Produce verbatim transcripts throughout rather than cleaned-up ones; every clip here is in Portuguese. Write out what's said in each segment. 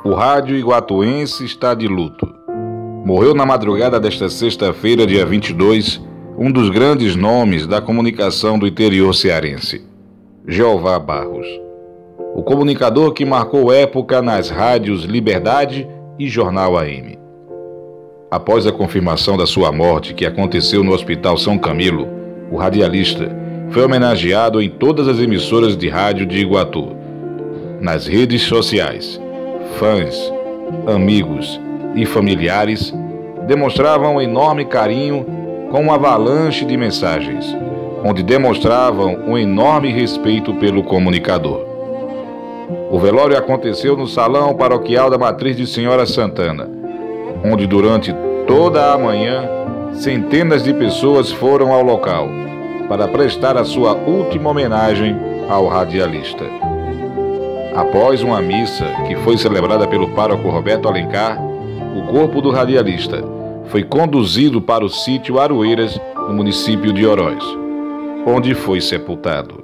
O rádio iguatuense está de luto. Morreu na madrugada desta sexta-feira, dia vinte e dois, um dos grandes nomes da comunicação do interior cearense, Jeová Barros. O comunicador que marcou época nas rádios Liberdade e Jornal A M. Após a confirmação da sua morte, que aconteceu no Hospital São Camilo, o radialista foi homenageado em todas as emissoras de rádio de Iguatu. Nas redes sociais, fãs, amigos e familiares demonstravam um enorme carinho com uma avalanche de mensagens, onde demonstravam um enorme respeito pelo comunicador. O velório aconteceu no Salão Paroquial da Matriz de Senhora Santana, onde durante toda a manhã centenas de pessoas foram ao local para prestar a sua última homenagem ao radialista. Após uma missa que foi celebrada pelo pároco Roberto Alencar, o corpo do radialista foi conduzido para o sítio Aroeiras, no município de Oroz, onde foi sepultado.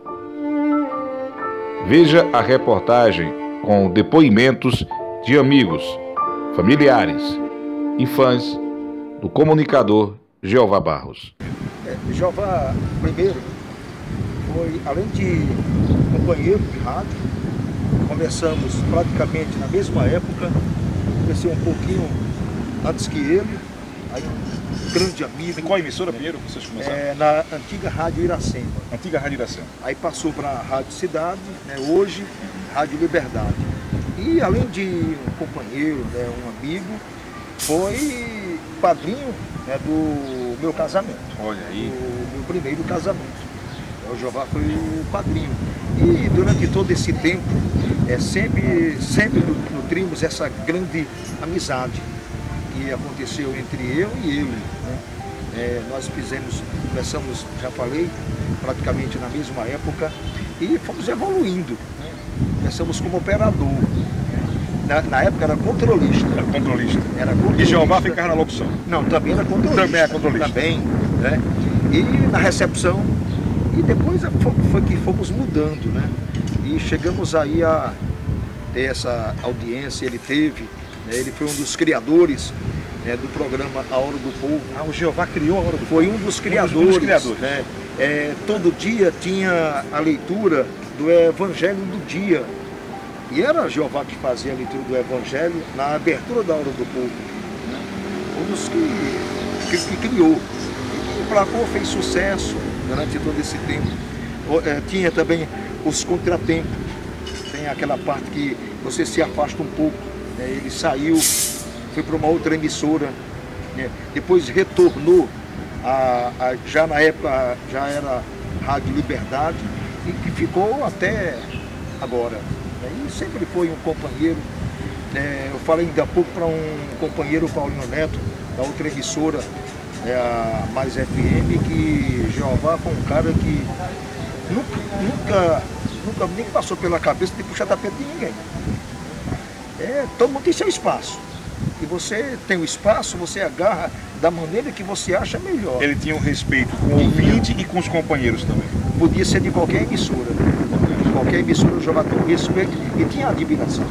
Veja a reportagem com depoimentos de amigos, familiares e fãs do comunicador Jeová Barros. É, Jeová, primeiro, foi, além de companheiro de rádio, começamos praticamente na mesma época, comecei um pouquinho antes que ele, aí um grande amigo. Em qual emissora, Pinheiro, vocês começaram? É, na antiga Rádio Iracema. Antiga Rádio Iracema. Aí passou para a Rádio Cidade, né, hoje Rádio Liberdade. E além de um companheiro, né, um amigo, foi padrinho, né, do meu casamento. Olha aí. Do meu primeiro casamento. O Jeová foi o padrinho. E durante todo esse tempo, é, sempre, sempre nutrimos essa grande amizade que aconteceu entre eu e ele. Né? É, nós fizemos, começamos, já falei, praticamente na mesma época e fomos evoluindo. Né? Começamos como operador. Na, na época era controlista. Era controlista. Era controlista. E Jeová ficava na locução? Não, também era controlista. Também era controlista. Também, né? E na recepção. E depois foi que fomos mudando, né? E chegamos aí a ter essa audiência, ele teve, né? Ele foi um dos criadores, né, do programa A Hora do Povo. Ah, o Jeová criou a Hora do Povo? Foi um dos criadores. Um dos criadores. Né? É, todo dia tinha a leitura do Evangelho do dia. E era Jeová que fazia a leitura do Evangelho na abertura da Hora do Povo. Né? Um dos que, que, que criou. E emplacou, fez sucesso durante todo esse tempo. Tinha também os contratempos, tem aquela parte que você se afasta um pouco, né? Ele saiu, foi para uma outra emissora, né? Depois retornou, a, a, já na época já era Rádio Liberdade, e que ficou até agora, né? E sempre foi um companheiro, né? Eu falei ainda há pouco para um companheiro, Paulinho Neto, da outra emissora, é a Mais F M, que Jeová foi um cara que nunca, nunca, nunca nem passou pela cabeça de puxar tapete de ninguém. É, todo mundo tem seu espaço. E você tem o espaço, você agarra da maneira que você acha melhor. Ele tinha um respeito com o ouvinte e com os companheiros também. Podia ser de qualquer emissora. De qualquer emissora o Jeová tinha um respeito e tinha admiração.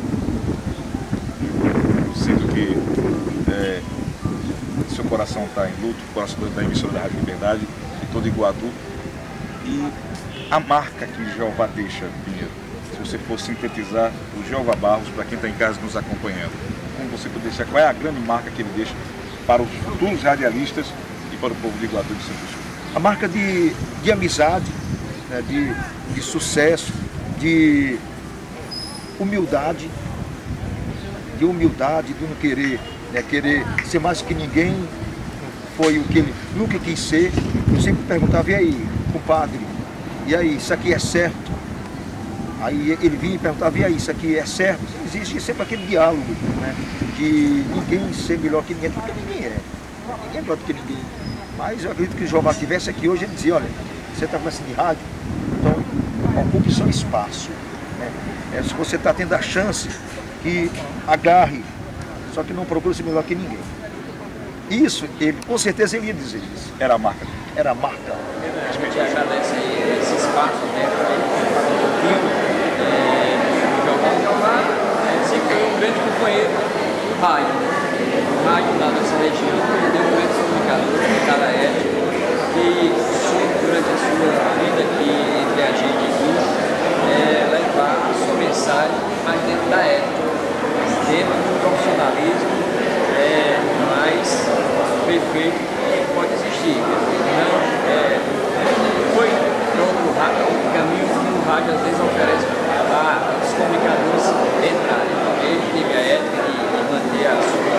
Sinto que é, seu coração está em luto, o coração da emissora da Rádio Liberdade, de todo Iguatu. E a marca que Jeová deixa, Pinheiro, se você for sintetizar o Jeová Barros, para quem está em casa nos acompanhando, como você pode deixar, qual é a grande marca que ele deixa para os futuros radialistas e para o povo de Iguatu de Santo Sul? A marca de, de amizade, né, de, de sucesso, de humildade, de humildade, de não querer, né, querer ser mais que ninguém, foi o que ele nunca quis ser. Eu sempre perguntava, e aí, compadre, e aí, isso aqui é certo? Aí ele vinha e perguntava, e aí, isso aqui é certo? Existe sempre aquele diálogo, né, de ninguém ser melhor que ninguém, porque ninguém é. Ninguém é melhor do que ninguém. Mas eu acredito que o Jeová estivesse aqui hoje, ele dizia, olha, você está conversando de rádio, então ocupe seu espaço. Né? É, se você está tendo a chance, que agarre, só que não procure ser melhor que ninguém. Isso, ele, com certeza ele ia dizer isso. Era a marca. Era a marca. A gente agradece aí esse espaço, né, para um pouquinho. É, o Jeová é sempre um grande ele o rádio, né? O rádio da nossa região, ele deu um grande comunicador, um cara ético, que soube durante a sua vida aqui entre a gente aqui, é, levar a sua mensagem, mas dentro da ética, dentro do profissionalismo é, mais perfeito que pode existir. Não, é, foi outro, outro caminho que o rádio às vezes oferece para os comunicadores entrarem. Então ele teve a ética de, de manter a sua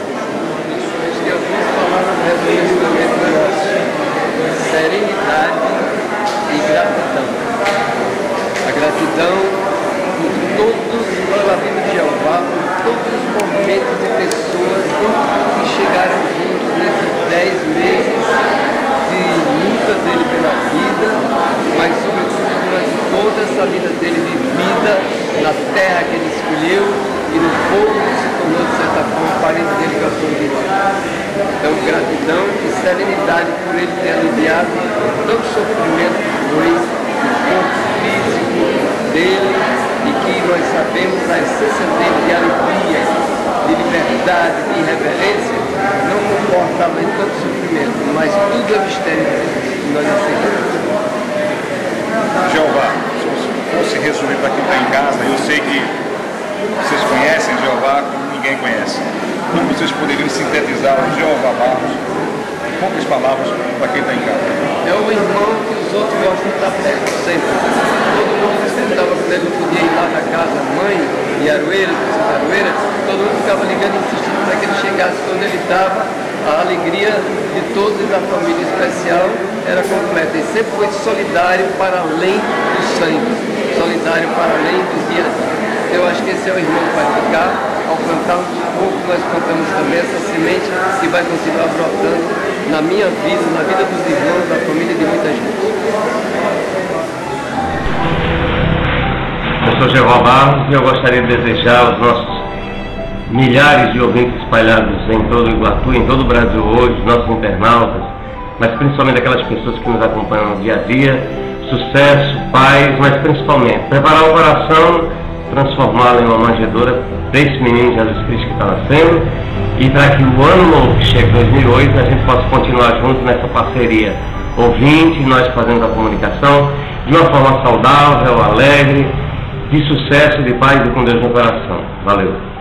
e algumas palavras resumidas serenidade e gratidão. A gratidão por todos, pela vida de Jeová, por todos os momentos e pessoas que chegaram juntos nesses dez meses de luta dele pela vida, mas sobretudo durante toda essa vida dele de vida na terra que ele escolheu e no povo que se tornou, de certa forma, parente dele que é o povo de Deus. Então, gratidão e serenidade por ele ter aliviado tanto sofrimento que foi no corpo físico dele, e que nós sabemos a essência dele de alegria, de liberdade, de irreverência, não comporta além de tanto sofrimento, mas tudo é mistério de Deus, e nós aceitamos. Jeová, se você fosse resumir para quem está em casa, eu sei que vocês conhecem Jeová como ninguém conhece. Como vocês poderiam sintetizar o Jeová Barros em poucas palavras para quem está em casa? É o irmão que os outros gostam de estar perto sempre. Todo mundo que estava com ele não podia ir lá na casa, mãe, em Aroeira, de Aroeira, todo mundo ficava ligando e insistindo para que ele chegasse quando ele estava. A alegria de todos e da família especial era completa. E sempre foi solidário para além do sangue, solidário para além do dia a dia. Eu acho que esse é o irmão que vai ficar. Ao plantarmos um pouco, nós plantamos também essa semente que vai continuar brotando na minha vida, na vida dos irmãos, da família de muita gente. Eu sou Jeová Barros e eu gostaria de desejar aos nossos milhares de ouvintes espalhados em todo o Iguatu, em todo o Brasil hoje, nossos internautas, mas principalmente aquelas pessoas que nos acompanham no dia a dia, sucesso, paz, mas principalmente preparar o coração, transformá-lo em uma manjedoura desse menino Jesus Cristo que está nascendo, e para que o ano novo que chega em dois mil e oito a gente possa continuar juntos nessa parceria ouvinte, nós fazendo a comunicação de uma forma saudável, alegre, de sucesso, de paz e com Deus no coração. Valeu!